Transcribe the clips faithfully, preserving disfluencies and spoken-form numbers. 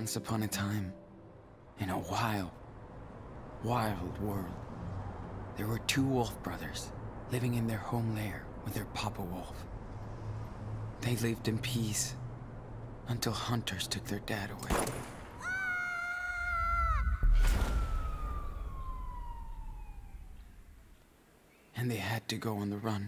Once upon a time, in a wild, wild world, there were two wolf brothers living in their home lair with their Papa Wolf. They lived in peace until hunters took their dad away. And they had to go on the run.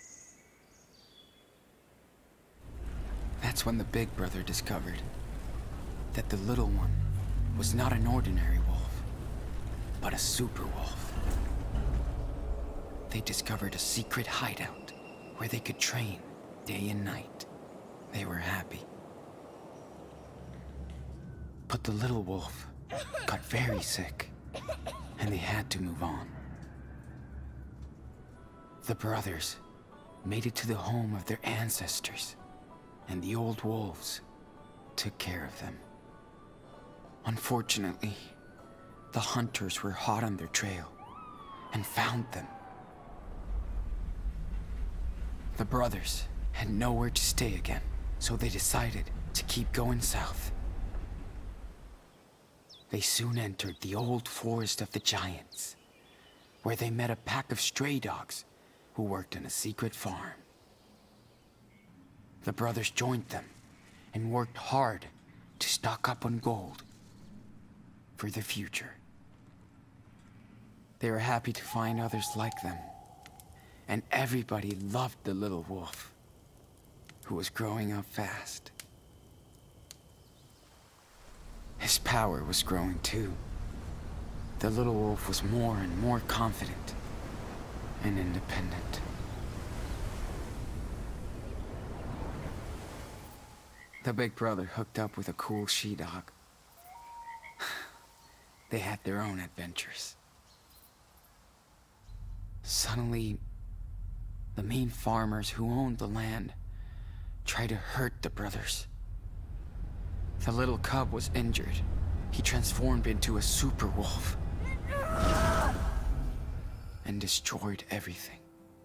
That's when the big brother discovered that the little one was not an ordinary wolf, but a super wolf. They discovered a secret hideout where they could train day and night. They were happy. But the little wolf got very sick, and they had to move on. The brothers made it to the home of their ancestors, and the old wolves took care of them. Unfortunately, the hunters were hot on their trail and found them. The brothers had nowhere to stay again, so they decided to keep going south. They soon entered the old forest of the giants, where they met a pack of stray dogs who worked on a secret farm. The brothers joined them and worked hard to stock up on gold for the future. They were happy to find others like them, and everybody loved the little wolf, who was growing up fast. His power was growing too. The little wolf was more and more confident and independent. The big brother hooked up with a cool she-dog. They had their own adventures. Suddenly, the mean farmers who owned the land tried to hurt the brothers. The little cub was injured. He transformed into a super wolf and destroyed everything.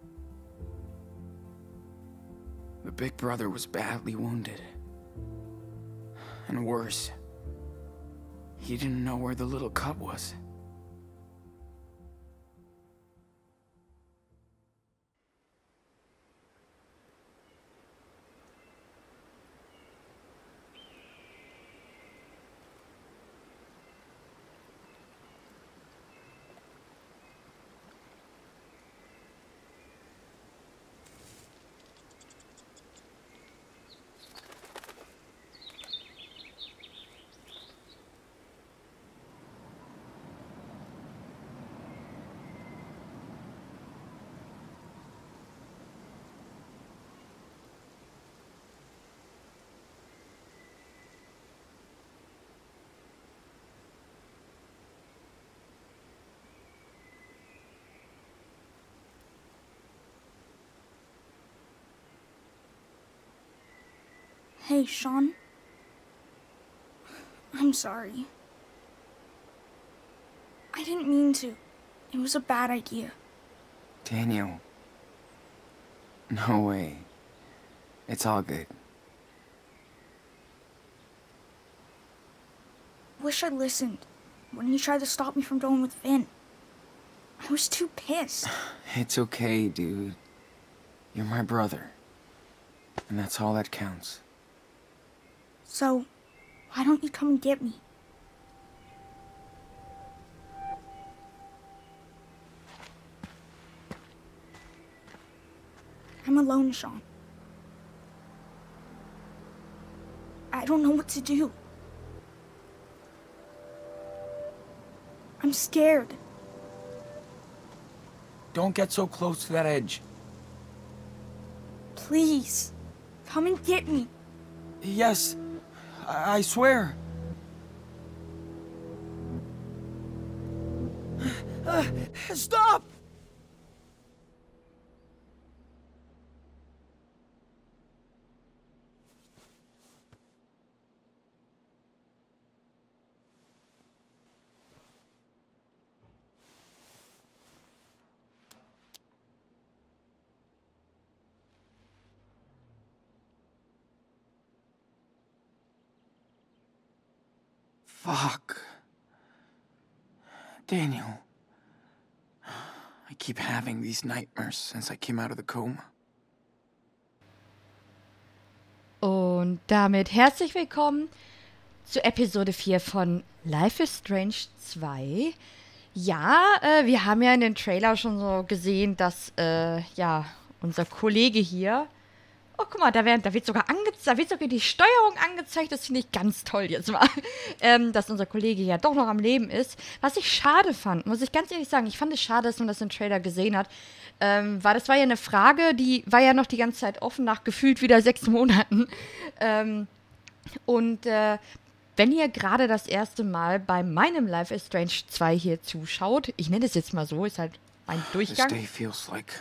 The big brother was badly wounded. And worse, he didn't know where the little cub was. Hey, Sean. I'm sorry. I didn't mean to. It was a bad idea. Daniel. No way. It's all good. Wish I listened when you tried to stop me from going with Finn. I was too pissed. It's okay, dude. You're my brother. And that's all that counts. So, why don't you come and get me? I'm alone, Sean. I don't know what to do. I'm scared. Don't get so close to that edge. Please, come and get me. Yes, I, I swear. Uh, stop! Fuck. Daniel. I keep having these nightmares since I came out of the coma. Und damit herzlich willkommen zu Episode vier von Life is Strange zwei. Ja, äh, wir haben ja in dem Trailer schon so gesehen, dass, äh, ja, unser Kollege hier... Oh, guck mal, da, werden, da wird sogar angezeigt, da wird sogar die Steuerung angezeigt. Das finde ich ganz toll jetzt mal. ähm, dass unser Kollege ja doch noch am Leben ist. Was ich schade fand, muss ich ganz ehrlich sagen, ich fand es schade, dass man das im Trailer gesehen hat. Ähm, weil das war ja eine Frage, die war ja noch die ganze Zeit offen, nach gefühlt wieder sechs Monaten. Ähm, und äh, wenn ihr gerade das erste Mal bei meinem Life is Strange zwei hier zuschaut, ich nenne es jetzt mal so, ist halt ein Durchgang. This day feels like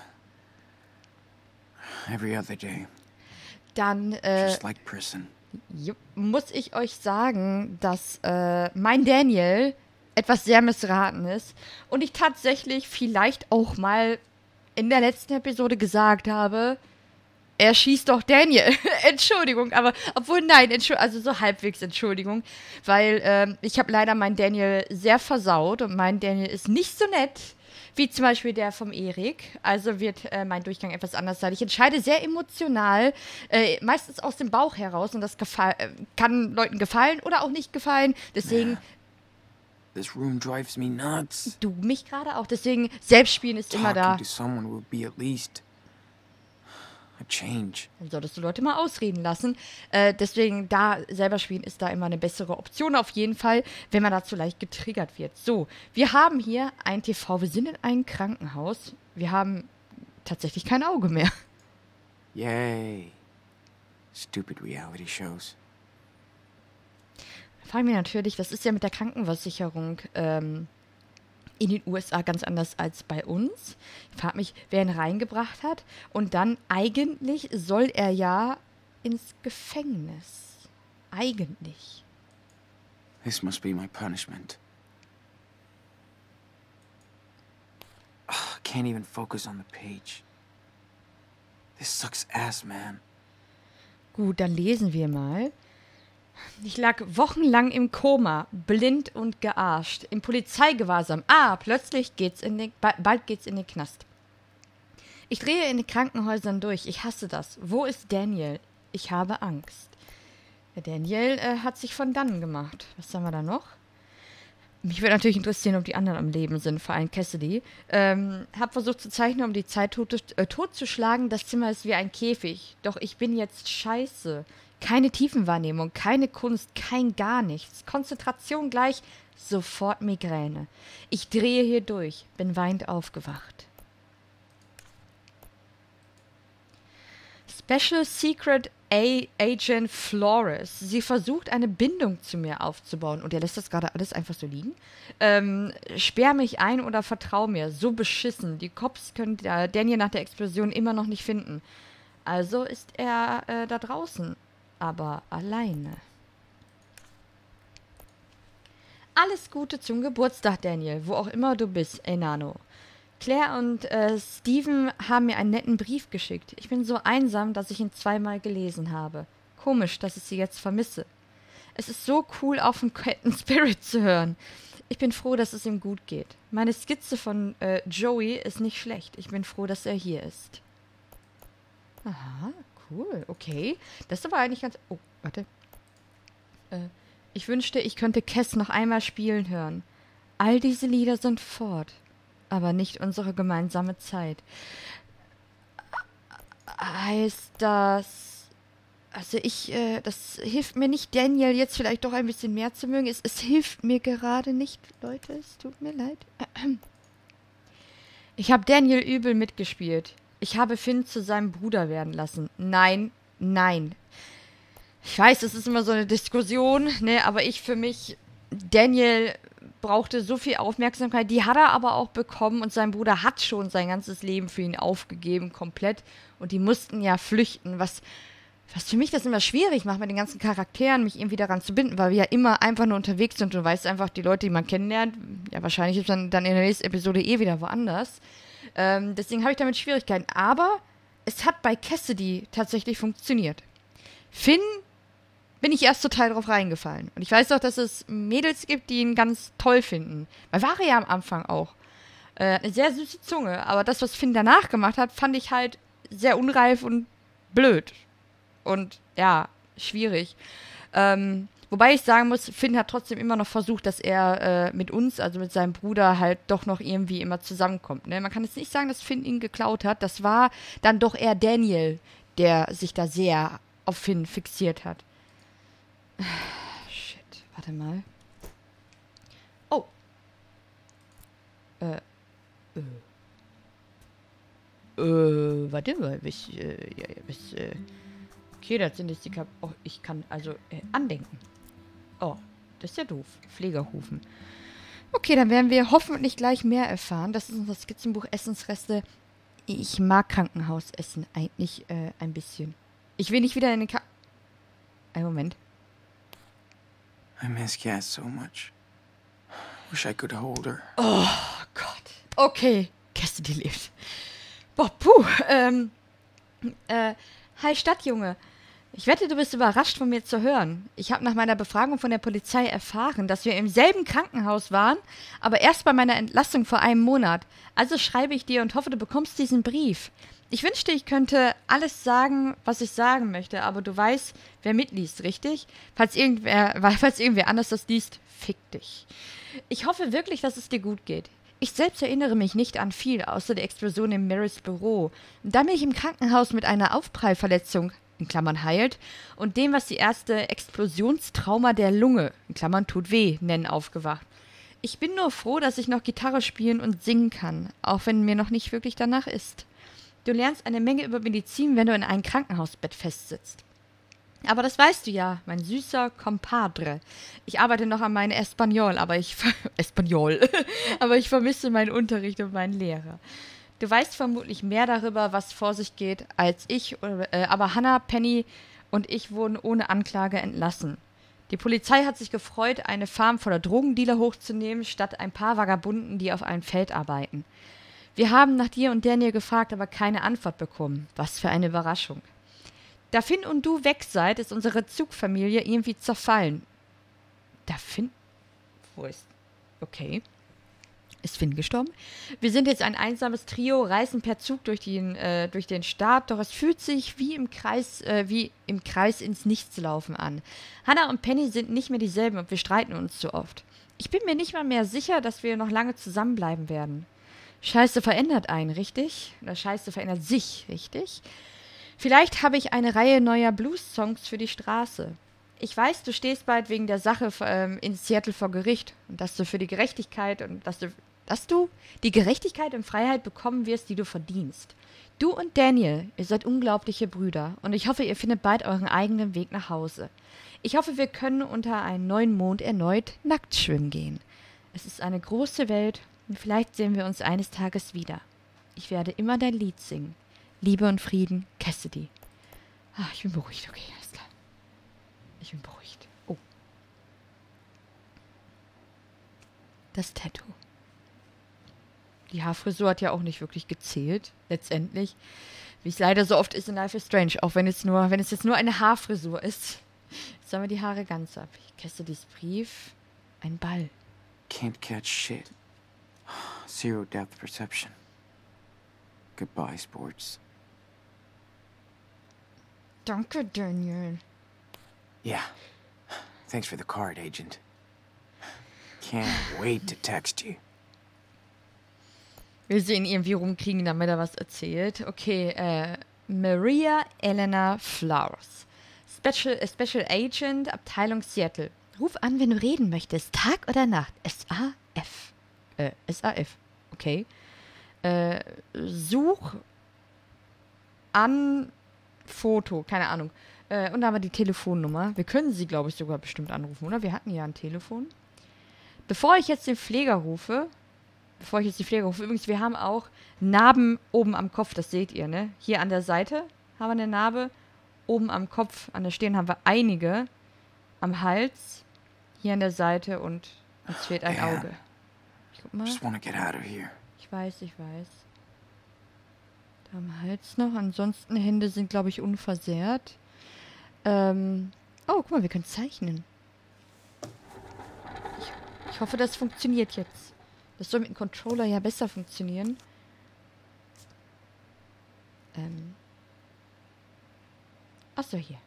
every other day. Dann äh, Just like prison. jupp, muss ich euch sagen, dass äh, mein Daniel etwas sehr missraten ist und ich tatsächlich vielleicht auch mal in der letzten Episode gesagt habe, er schießt doch Daniel. Entschuldigung, aber, obwohl, nein, Entschu- also so halbwegs Entschuldigung, weil ähm, ich habe leider meinen Daniel sehr versaut und mein Daniel ist nicht so nett, wie zum Beispiel der vom Erik. Also wird äh, mein Durchgang etwas anders sein. Ich entscheide sehr emotional, äh, meistens aus dem Bauch heraus und das gefa- äh, kann Leuten gefallen oder auch nicht gefallen. Deswegen... Yeah. This room drives me nuts. Du mich gerade auch. Deswegen, Selbstspielen ist immer da. Talking to someone would be at least a change. Dann solltest du Leute mal ausreden lassen. Äh, deswegen, da selber spielen ist da immer eine bessere Option auf jeden Fall, wenn man dazu leicht getriggert wird. So, wir haben hier ein T V. Wir sind in einem Krankenhaus. Wir haben tatsächlich kein Auge mehr. Yay. Stupid reality shows. Da fragen wir natürlich, das ist ja mit der Krankenversicherung ähm, in den U S A ganz anders als bei uns. Ich frage mich, wer ihn reingebracht hat. Und dann eigentlich soll er ja ins Gefängnis. Eigentlich. This must be my punishment. Ugh, can't even focus on the page. This sucks ass, man. Gut, dann lesen wir mal. Ich lag wochenlang im Koma, blind und gearscht, im Polizeigewahrsam. Ah, plötzlich geht's in den, ba- bald geht's in den Knast. Ich drehe in den Krankenhäusern durch. Ich hasse das. Wo ist Daniel? Ich habe Angst. Der Daniel äh, hat sich von dannen gemacht. Was haben wir da noch? Mich würde natürlich interessieren, ob die anderen am Leben sind, vor allem Cassidy. Ähm, hab versucht zu zeichnen, um die Zeit tot, äh, totzuschlagen. Das Zimmer ist wie ein Käfig. Doch ich bin jetzt scheiße. Keine Tiefenwahrnehmung, keine Kunst, kein gar nichts. Konzentration gleich, sofort Migräne. Ich drehe hier durch, bin weinend aufgewacht. Special Secret A Agent Flores. Sie versucht, eine Bindung zu mir aufzubauen. Und er lässt das gerade alles einfach so liegen. Ähm, sperr mich ein oder vertrau mir. So beschissen. Die Cops können äh, Daniel nach der Explosion immer noch nicht finden. Also ist er äh, da draußen. Aber alleine. Alles Gute zum Geburtstag, Daniel, wo auch immer du bist, Enano. Claire und äh, Steven haben mir einen netten Brief geschickt. Ich bin so einsam, dass ich ihn zweimal gelesen habe. Komisch, dass ich sie jetzt vermisse. Es ist so cool, auf den Captain Spirit zu hören. Ich bin froh, dass es ihm gut geht. Meine Skizze von äh, Joey ist nicht schlecht. Ich bin froh, dass er hier ist. Aha. Cool, okay. Das ist aber eigentlich ganz... Oh, warte. Äh, ich wünschte, ich könnte Cass noch einmal spielen hören. All diese Lieder sind fort, aber nicht unsere gemeinsame Zeit. Heißt das... Also ich, äh, das hilft mir nicht, Daniel jetzt vielleicht doch ein bisschen mehr zu mögen. Es, es hilft mir gerade nicht, Leute. Es tut mir leid. Ich habe Daniel übel mitgespielt. Ich habe Finn zu seinem Bruder werden lassen. Nein, nein. Ich weiß, das ist immer so eine Diskussion, ne, aber ich für mich, Daniel brauchte so viel Aufmerksamkeit, die hat er aber auch bekommen und sein Bruder hat schon sein ganzes Leben für ihn aufgegeben, komplett. Und die mussten ja flüchten, was, was für mich das immer schwierig macht, mit den ganzen Charakteren mich irgendwie daran zu binden, weil wir ja immer einfach nur unterwegs sind und du weißt einfach, die Leute, die man kennenlernt, ja, wahrscheinlich ist man dann in der nächsten Episode eh wieder woanders. Ähm, deswegen habe ich damit Schwierigkeiten. Aber es hat bei Cassidy tatsächlich funktioniert. Finn bin ich erst total drauf reingefallen. Und ich weiß auch, dass es Mädels gibt, die ihn ganz toll finden. Weil war er ja am Anfang auch. Äh, eine sehr süße Zunge. Aber das, was Finn danach gemacht hat, fand ich halt sehr unreif und blöd. Und ja, schwierig. Ähm, wobei ich sagen muss, Finn hat trotzdem immer noch versucht, dass er äh, mit uns, also mit seinem Bruder, halt doch noch irgendwie immer zusammenkommt. Ne? Man kann jetzt nicht sagen, dass Finn ihn geklaut hat. Das war dann doch eher Daniel, der sich da sehr auf Finn fixiert hat. Shit, warte mal. Oh. Äh. Äh. Äh, warte mal, bis, äh, ja, bis, äh. Okay, das sind jetzt die Kap... Oh, ich kann also, äh, andenken. Oh, das ist ja doof. Pflegerhufen. Okay, dann werden wir hoffentlich gleich mehr erfahren. Das ist unser Skizzenbuch Essensreste. Ich mag Krankenhausessen eigentlich, äh, ein bisschen. Ich will nicht wieder in den Ka... Ein Moment. I miss Cass so much. Wish I could hold her. Oh Gott. Okay. Cassidy lebt. Boah, puh. Ähm. Äh. Hi Stadtjunge. Ich wette, du bist überrascht von mir zu hören. Ich habe nach meiner Befragung von der Polizei erfahren, dass wir im selben Krankenhaus waren, aber erst bei meiner Entlassung vor einem Monat. Also schreibe ich dir und hoffe, du bekommst diesen Brief. Ich wünschte, ich könnte alles sagen, was ich sagen möchte, aber du weißt, wer mitliest, richtig? Falls irgendwer, falls irgendwer anders das liest, fick dich. Ich hoffe wirklich, dass es dir gut geht. Ich selbst erinnere mich nicht an viel, außer der Explosion in Marys Büro. Dann bin ich im Krankenhaus mit einer Aufprallverletzung, in Klammern heilt, und dem, was die erste Explosionstrauma der Lunge, in Klammern tut weh, nennen, aufgewacht. Ich bin nur froh, dass ich noch Gitarre spielen und singen kann, auch wenn mir noch nicht wirklich danach ist. Du lernst eine Menge über Medizin, wenn du in einem Krankenhausbett festsitzt. Aber das weißt du ja, mein süßer Compadre. Ich arbeite noch an meinem Espanol, aber ich Espanol, aber ich vermisse meinen Unterricht und meinen Lehrer. Du weißt vermutlich mehr darüber, was vor sich geht, als ich, äh, aber Hannah, Penny und ich wurden ohne Anklage entlassen. Die Polizei hat sich gefreut, eine Farm voller Drogendealer hochzunehmen, statt ein paar Vagabunden, die auf einem Feld arbeiten. Wir haben nach dir und Daniel gefragt, aber keine Antwort bekommen. Was für eine Überraschung. Da Finn und du weg seid, ist unsere Zugfamilie irgendwie zerfallen. Da Finn... Wo ist... Okay. Ist Finn gestorben? Wir sind jetzt ein einsames Trio, reisen per Zug durch den, äh, durch den Staat, doch es fühlt sich wie im Kreis, äh, wie im Kreis ins Nichts laufen an. Hannah und Penny sind nicht mehr dieselben und wir streiten uns zu oft. Ich bin mir nicht mal mehr sicher, dass wir noch lange zusammenbleiben werden. Scheiße verändert einen, richtig? Oder Scheiße verändert sich, richtig? Vielleicht habe ich eine Reihe neuer Blues-Songs für die Straße. Ich weiß, du stehst bald wegen der Sache ähm, in Seattle vor Gericht und dass du für die Gerechtigkeit und dass du, dass du die Gerechtigkeit und Freiheit bekommen wirst, die du verdienst. Du und Daniel, ihr seid unglaubliche Brüder und ich hoffe, ihr findet bald euren eigenen Weg nach Hause. Ich hoffe, wir können unter einem neuen Mond erneut nackt schwimmen gehen. Es ist eine große Welt und vielleicht sehen wir uns eines Tages wieder. Ich werde immer dein Lied singen. Liebe und Frieden, Cassidy. Ah, ich bin beruhigt, okay, alles klar. Ich bin beruhigt. Oh. Das Tattoo. Die Haarfrisur hat ja auch nicht wirklich gezählt, letztendlich. Wie es leider so oft ist in Life is Strange, auch wenn es nur, wenn es jetzt nur eine Haarfrisur ist. Jetzt haben wir die Haare ganz ab. Cassidys Brief. Ein Ball. Can't catch shit. Zero depth perception. Goodbye, sports. Danke, Daniel. Yeah. Thanks for the card, Agent. Can't wait to text you. Wir sehen irgendwie rumkriegen, damit er was erzählt. Okay, äh, Maria Elena Flowers. Special, äh, Special Agent, Abteilung Seattle. Ruf an, wenn du reden möchtest. Tag oder Nacht. S A F. Äh, S A F. Okay. Äh, such an Foto. Keine Ahnung. Äh, und da haben wir die Telefonnummer. Wir können sie, glaube ich, sogar bestimmt anrufen, oder? Wir hatten ja ein Telefon. Bevor ich jetzt den Pfleger rufe, bevor ich jetzt die Pfleger rufe, übrigens, wir haben auch Narben oben am Kopf, das seht ihr, ne? Hier an der Seite haben wir eine Narbe, oben am Kopf, an der Stirn haben wir einige, am Hals, hier an der Seite und uns fehlt ein Yeah. Auge. Ich guck mal. Just wanna get out of here. Ich weiß, ich weiß. Da am Hals noch, ansonsten Hände sind, glaube ich, unversehrt. Ähm, Oh, guck mal, wir können zeichnen. Ich, ich hoffe, das funktioniert jetzt. Das soll mit dem Controller ja besser funktionieren. Ähm. Achso, hier.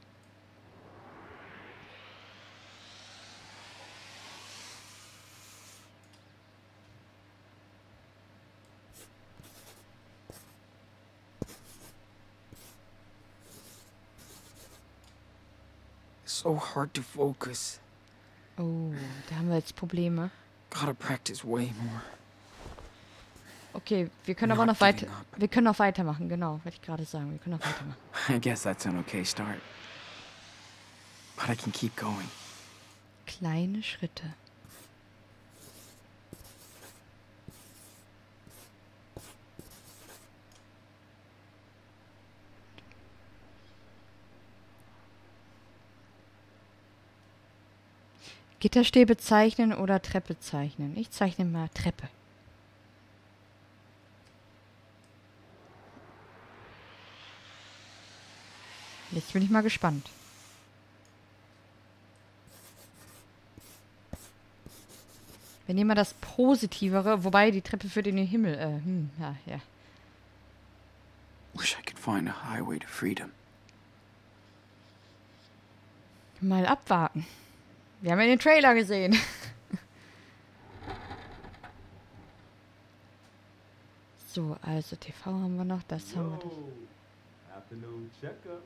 So hard to focus. Oh, da haben wir jetzt Probleme. Gotta practice way more. Okay, wir können Not aber noch weiter. giving up. Wir können noch weitermachen, genau, wollte ich gerade sagen. Wir können noch weitermachen. I guess that's an okay start. But I can keep going. Kleine Schritte. Gitterstäbe zeichnen oder Treppe zeichnen? Ich zeichne mal Treppe. Jetzt bin ich mal gespannt. Wir nehmen mal das Positivere, wobei die Treppe führt in den Himmel. Äh, hm, ja, ja. Wish I could find a highway to freedom. Mal abwarten. Wir haben ja den Trailer gesehen. So, also T V haben wir noch, das haben wir. Yo, afternoon checkup.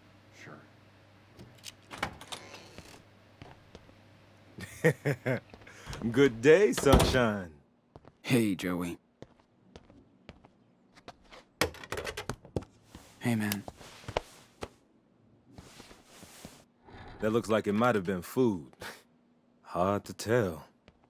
Sure. Good day, sunshine. Hey, Joey. Hey, man. That looks like it might have been food. Hard to tell.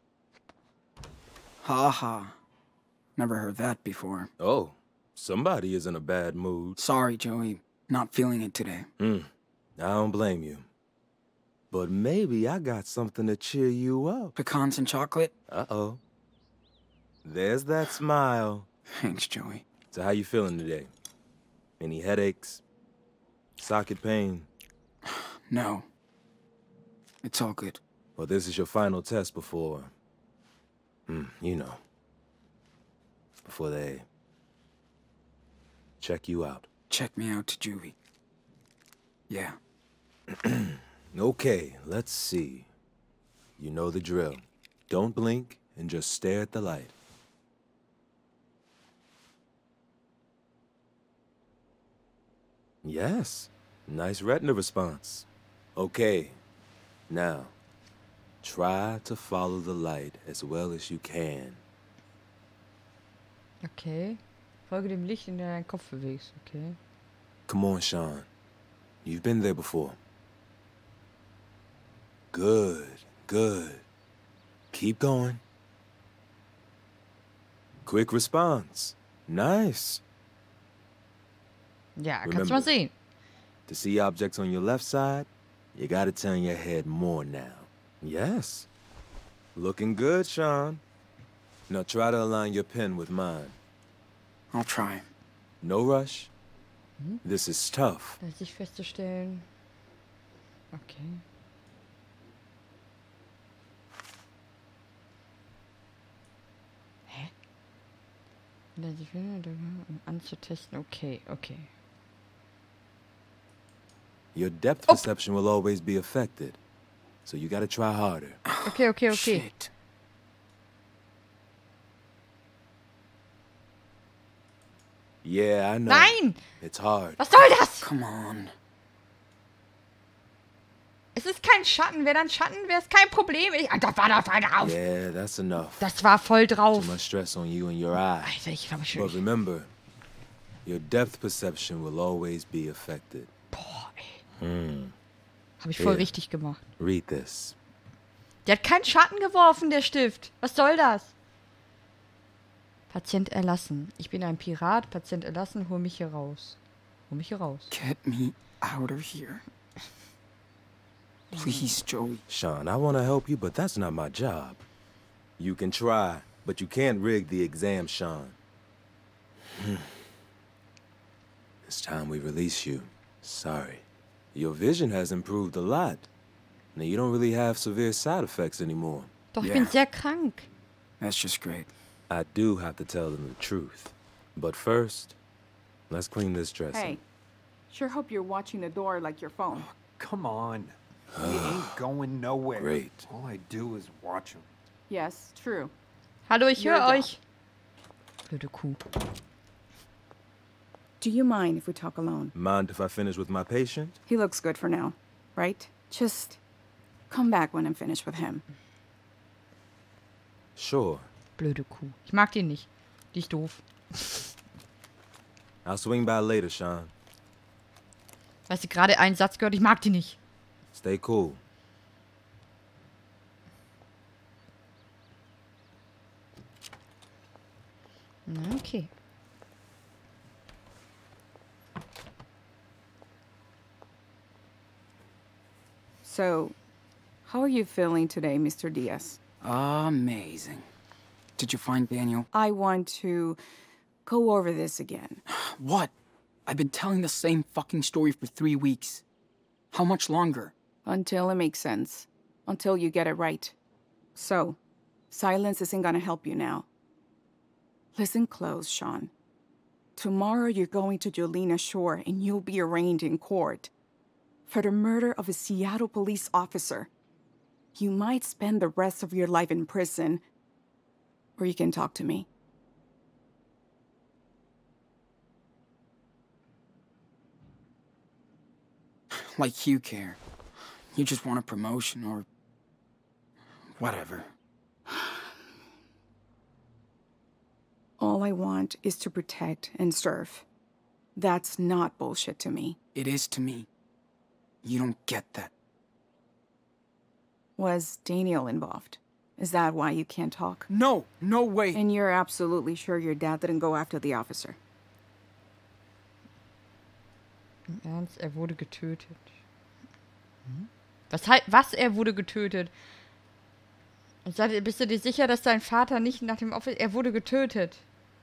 Ha ha. Never heard that before. Oh, somebody is in a bad mood. Sorry, Joey. Not feeling it today. Hmm, I don't blame you. But maybe I got something to cheer you up. Pecans and chocolate? Uh-oh. There's that smile. Thanks, Joey. So how you feeling today? Any headaches? Socket pain? No. It's all good. Well, this is your final test before... Hmm, you know. Before they... check you out. Check me out to juvie. Yeah. Okay, let's see. You know the drill. Don't blink and just stare at the light. Yes, nice retina response. Okay, now, try to follow the light as well as you can. Okay. Folge dem Licht, in der deinen Kopf bewegst. Okay. Come on, Sean. You've been there before. Good, good. Keep going. Quick response. Nice. Ja, kannst Remember. du mal sehen. To see objects on your left side, you gotta turn your head more now. Yes. Looking good, Sean. Now try to align your pen with mine. I'll try. No rush. This is tough. Da ist sich festzustellen. Okay. Hä? Da sich um anzutesten. Okay, okay. Your depth Oh. perception will always be affected. So you gotta try harder. Okay, okay, okay. Shit. Yeah, I know. Nein! It's hard. Was soll das? Come on. Es ist kein Schatten. Wäre dann Schatten, wäre es kein Problem. Ich, ah, das war da voll drauf. Yeah, that's enough. Das war voll Too drauf. much stress on you and your eye. Alter, ich glaube But schon. remember, your depth perception will always be affected. Boah, ey. Hmm. Habe ich voll Ja. richtig gemacht. Read this. Der hat keinen Schatten geworfen, der Stift. Was soll das? Patient erlassen. Ich bin ein Pirat. Patient erlassen. Hol mich hier raus. Hol mich hier raus. Get me out of here. Please, Joey. Sean, I want to help you, but that's not my job. You can try, but you can't rig the exam, Sean. It's time we release you. Sorry. Your vision has improved a lot. Now, you don't really have severe side effects anymore. Doch, ich Yeah. bin sehr krank. That's just great. I do have to tell them the truth. But first, let's clean this dressing. Hey, sure hope you're watching the door like your phone. Come on. We ain't going nowhere. Great. All I do is watch him. Yes, true. Hallo, ich You're höre a euch. Blöde Kuh. Do you mind if we talk alone? Mind if I finish with my patient? He looks good for now, right? Just come back when I'm finished with him. Sure. Blöde Kuh. Ich mag die nicht. Die ist doof. I'll swing by later, Sean. Weißt du, gerade einen Satz gehört, ich mag die nicht. Stay cool. Na, okay. So, how are you feeling today, Mister Diaz? Amazing. Did you find Daniel? I want to go over this again. What? I've been telling the same fucking story for three weeks. How much longer? Until it makes sense. Until you get it right. So, silence isn't gonna help you now. Listen close, Sean. Tomorrow you're going to Jolena Shore and you'll be arraigned in court for the murder of a Seattle police officer. You might spend the rest of your life in prison, or you can talk to me. Like you care. You just want a promotion or... whatever. All I want is to protect and serve. That's not bullshit to me. It is to me. You don't get that. Was Daniel involved? Is that why you can't talk? No, no way. And you're absolutely sure your dad didn't go after the officer? Im Ernst, er wurde getötet. Hm? Was, hei- was, er wurde getötet? Und sag, bist du dir sicher, dass dein Vater nicht nach dem Officer... Er wurde getötet.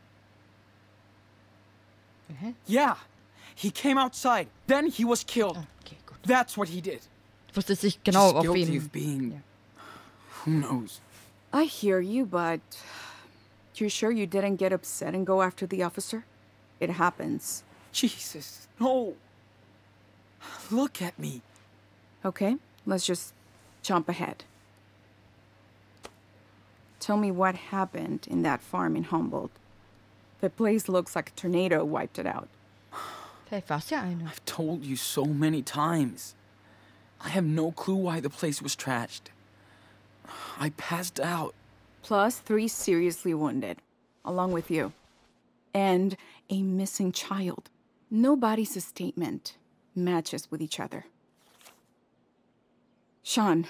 Hä? Yeah. He came outside. Then he was killed. Ah, okay, gut. That's what he did. Ich wusste es nicht genau, Just auf guilty wen... of being... Ja. Who knows? I hear you, but... You're sure you didn't get upset and go after the officer? It happens. Jesus, no. Look at me. Okay, let's just jump ahead. Tell me what happened in that farm in Humboldt. The place looks like a tornado wiped it out. Vielleicht war es ja eine. I've told you so many times. I have no clue why the place was trashed. I passed out. Plus three seriously wounded, along with you. And a missing child. Nobody's statement matches with each other. Sean,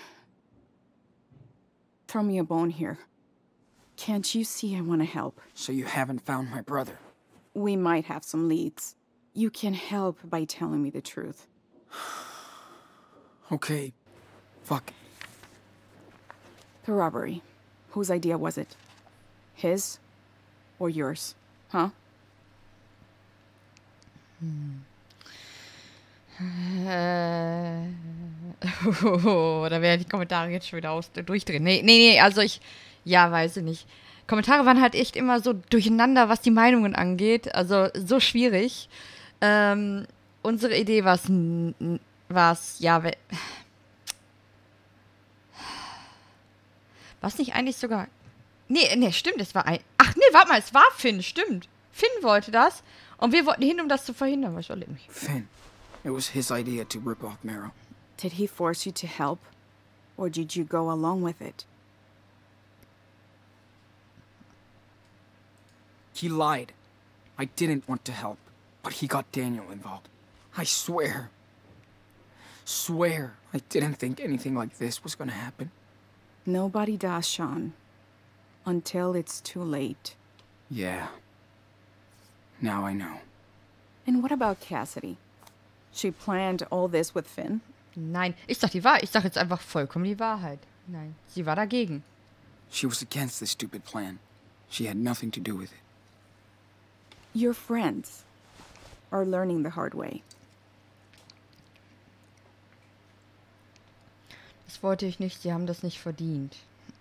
throw me a bone here. Can't you see I want to help? So you haven't found my brother? We might have some leads. You can help by telling me the truth. Okay. Fuck. The robbery. Whose idea was it? His or yours? Huh? Äh, oh, da werden die Kommentare jetzt schon wieder aus, durchdrehen. Nee, nee, nee, also ich, ja, weiß ich nicht. Kommentare waren halt echt immer so durcheinander, was die Meinungen angeht. Also so schwierig. Ähm, unsere Idee war es, ja, we- was nicht eigentlich sogar, nee, nee, stimmt, es war ein, ach nee, warte mal, es war Finn, stimmt. Finn wollte das und wir wollten hin, um das zu verhindern, was soll ich mich. Finn. It was his idea to rip off Marrow. Did he force you to help? Or did you go along with it? He lied. I didn't want to help, but he got Daniel involved. I swear. Swear I didn't think anything like this was gonna happen. Nobody does, Sean. Until it's too late. Yeah. Now I know. And what about Cassidy? She planned all this with Finn? Nein, ich sag die Wahrheit. Ich sag jetzt einfach vollkommen die Wahrheit. Nein, sie war dagegen. She was against this stupid plan. She had nothing to do with it. Your friends are learning the hard way. das wollte ich nicht. Sie haben das nicht verdient.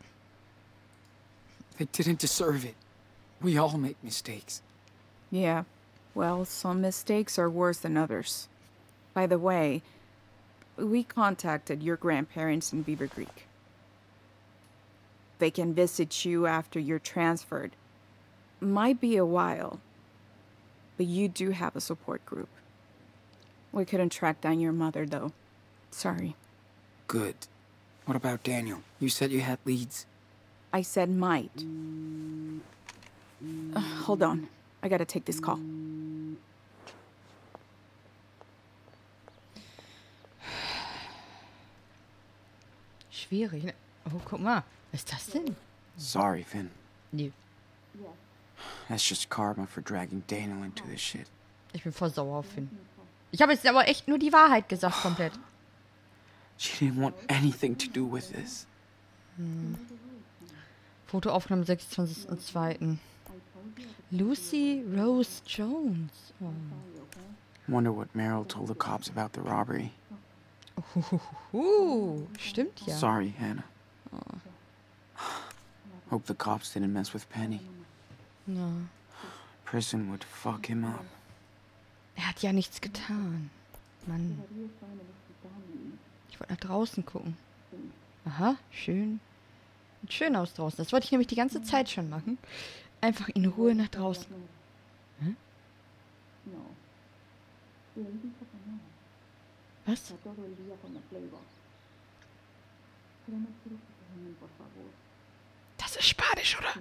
They didn't deserve it. We all make mistakes. Yeah, well, some mistakes are worse than others. By the way, we contacted your grandparents in Beaver Creek. They can visit you after you're transferred. Might be a while, but you do have a support group. We couldn't track down your mother, though. Sorry. Good. What about Daniel? You said you had leads. I said might. Uh, hold on. I gotta take this call. Schwierig, ne? Oh, guck mal. Was ist das denn? Sorry, Finn. Nee. That's just karma for dragging Daniel into this shit. Ich bin voll sauer auf ihn. Ich habe jetzt aber echt nur die Wahrheit gesagt, komplett. She didn't want anything to do with this. Hm. Foto aufgenommen sechsundzwanzigsten zweiten Lucy Rose Jones. Oh. Wonder what Meryl told the cops about the robbery. Uh, stimmt ja. Sorry, Hannah. Oh. Hope the cops didn't mess with Penny. No. Prison would fuck him up. Er hat ja nichts getan. Mann. Ich wollte nach draußen gucken. Aha, schön. Sieht schön aus draußen. Das wollte ich nämlich die ganze Zeit schon machen. Einfach in Ruhe nach draußen. Hm? Was? Das ist Spanisch, oder?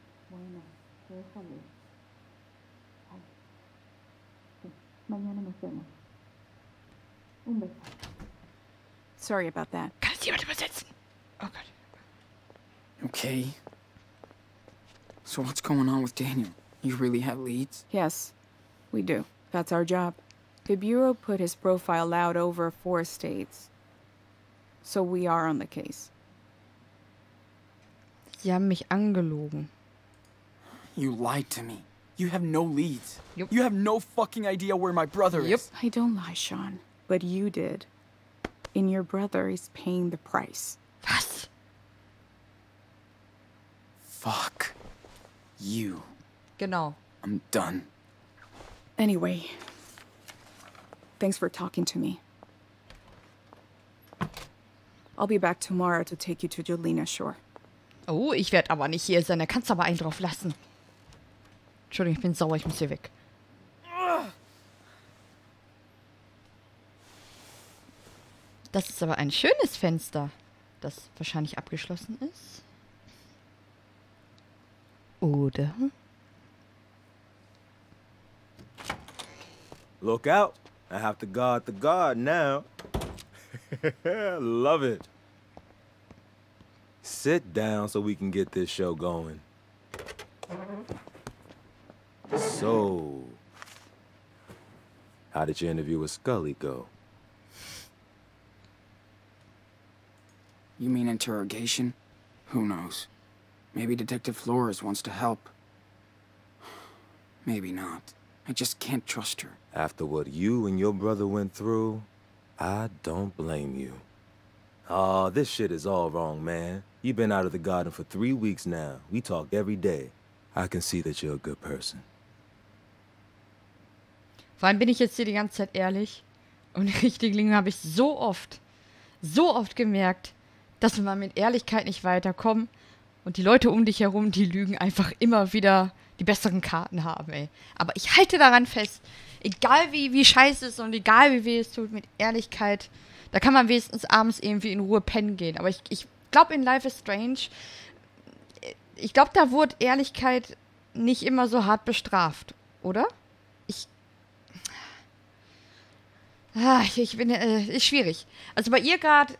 Sorry about that. Kann es jemand übersetzen? Oh Gott. Okay. So what's going on with Daniel? You really have leads? Yes, we do. That's our job. The Bureau put his profile out over four states. So we are on the case. Sie haben mich angelogen. You lied to me. You have no leads. Yep. You have no fucking idea where my brother Yep. is. I don't lie, Sean. But you did. And your brother is paying the price. Was? Fuck. You. Genau. I'm done. Anyway, thanks for talking to me. I'll be back tomorrow to take you to Jolena Shore. Oh, ich werde aber nicht hier sein. Da kannst du aber einen drauf lassen. Entschuldigung, ich bin sauer. Ich muss hier weg. Das ist aber ein schönes Fenster, das wahrscheinlich abgeschlossen ist. Oder? Look out. I have to guard the guard now. Love it. Sit down so we can get this show going. So, how did your interview with Scully go? You mean interrogation? Who knows? Maybe Detective Flores wants to help. Maybe not. I just can't trust her. After what you and your brother went through, I don't blame you. Aw, this shit is all wrong, man. You've been out of the garden for three weeks now. We talk every day. I can see that you're a good person. Vor allem bin ich jetzt hier die ganze Zeit ehrlich. Und richtig habe ich so oft, so oft gemerkt, dass wir mal mit Ehrlichkeit nicht weiterkommen. Und die Leute um dich herum, die lügen, einfach immer wieder die besseren Karten haben, ey. Aber ich halte daran fest, egal wie, wie scheiße es ist und egal wie weh es tut, mit Ehrlichkeit, da kann man wenigstens abends irgendwie in Ruhe pennen gehen. Aber ich, ich glaube, in Life is Strange, ich glaube, da wurde Ehrlichkeit nicht immer so hart bestraft, oder? Ich. Ah, ich, ich bin. Äh, ist schwierig. Also bei ihr gerade.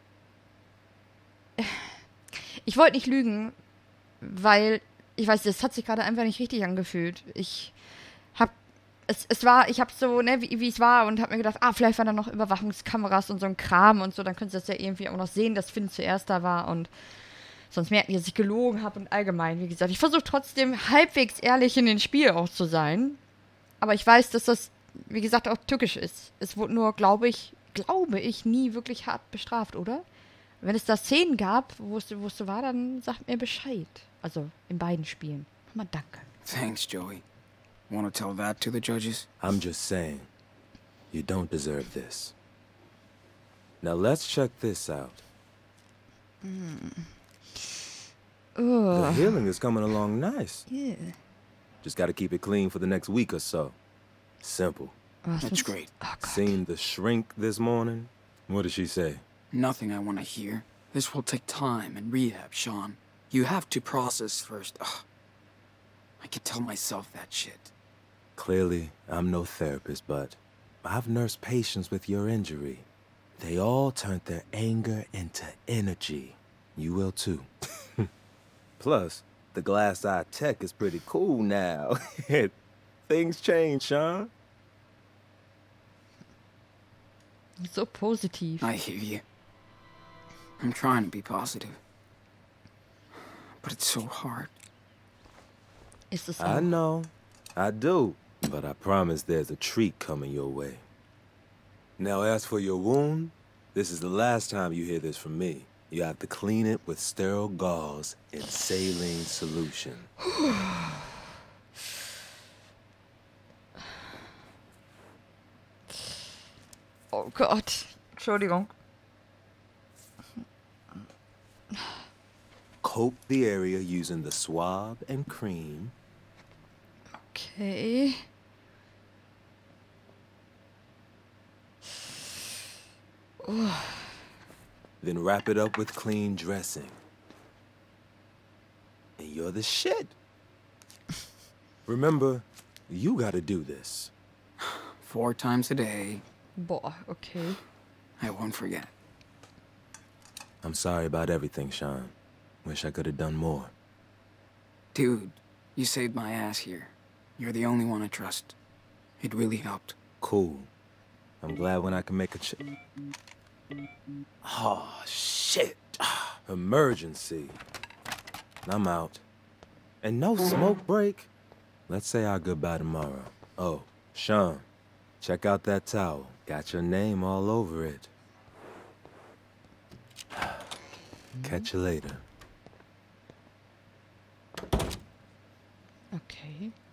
Ich wollte nicht lügen, weil. Ich weiß, das hat sich gerade einfach nicht richtig angefühlt. Ich hab. Es, es war, ich hab so, ne, wie, wie es war und hab mir gedacht, ah, vielleicht waren da noch Überwachungskameras und so ein Kram und so, dann könntest du das ja irgendwie auch noch sehen, dass Finn zuerst da war und sonst merken die, dass ich gelogen habe und allgemein, wie gesagt. Ich versuche trotzdem halbwegs ehrlich in dem Spiel auch zu sein, aber ich weiß, dass das, wie gesagt, auch tückisch ist. Es wurde nur, glaube ich, glaube ich, nie wirklich hart bestraft, oder? Wenn es da Szenen gab, wo es, wo es so war, dann sagt mir Bescheid. Also in beiden Spielen. Nochmal danke. Thanks, Joey. Want to tell that to the judges? I'm just saying, you don't deserve this. Now let's check this out. The healing is coming along nice. Yeah. Just gotta keep it clean for the next week or so. Simple. Was That's ist- great. Oh Gott. Seen the shrink this morning? What did she say? Nothing I want to hear. This will take time and rehab, Sean. You have to process first. Ugh. I can tell myself that shit. Clearly, I'm no therapist, but I've nursed patients with your injury. They all turned their anger into energy. You will too. Plus, the glass eye tech is pretty cool now. Things change, Sean. So positiv. I hear you. I'm trying to be positive. But it's so hard. Ist es I auch. know. I do. But I promise there's a treat coming your way. Now, as for your wound, this is the last time you hear this from me. You have to clean it with sterile gauze in saline solution. Oh Gott. Entschuldigung. Coat the area using the swab and cream. Okay. Then wrap it up with clean dressing. And you're the shit. Remember, you gotta do this. Four times a day. Boah, okay. I won't forget. I'm sorry about everything, Sean. Wish I could have done more. Dude, you saved my ass here. You're the only one I trust. It really helped. Cool. I'm glad when I can make a ch- Oh, shit. Emergency. I'm out. And no smoke break. Let's say our goodbye tomorrow. Oh, Sean, check out that towel. Got your name all over it. Catch you later. Okay.